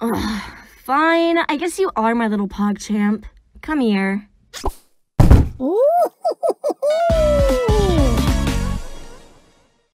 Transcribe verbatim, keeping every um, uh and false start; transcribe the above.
Ugh, fine, I guess you are my little PogChamp. Come here.